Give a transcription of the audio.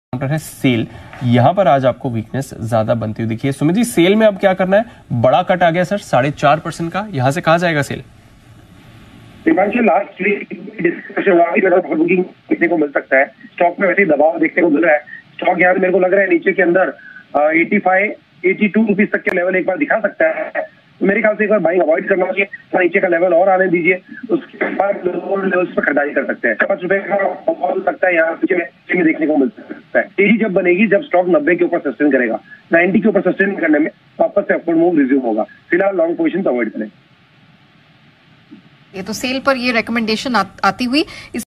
Counter है cell, यहां पर आज आपको वीकनेस ज्यादा बनती हुई दिखी है। सुमित जी, सेल में अब क्या करना है? बड़ा कट आ गया सर 4.5% का, यहां से कहा जाएगा सेल? लास्ट वीक बुकिंग देखने को मिल सकता है। स्टॉक में वैसे दबाव देखने को मिल रहा है। स्टॉक यहाँ मेरे को लग रहा है नीचे के अंदर 85 82 रुपीज तक के लेवल एक बार दिखा सकता है। तो मेरे ख्याल से एक बार बाइंग अवॉइड करना चाहिए, नीचे का लेवल और आने दीजिए, उसके बाद लोअर लेवल्स पर खरीदारी कर सकते हैं। 5 रुपए का हो सकता है यहाँ नीचे देखने को मिल सकता है। तेजी जब बनेगी जब स्टॉक 90 के ऊपर सस्टेन करेगा, 90 के ऊपर सस्टेन करने में वापस से अपवर्ड मूव रिज्यूम होगा। फिलहाल लॉन्ग पोजीशन अवॉइड करें। ये तो सेल पर ये रिकमेंडेशन आती हुई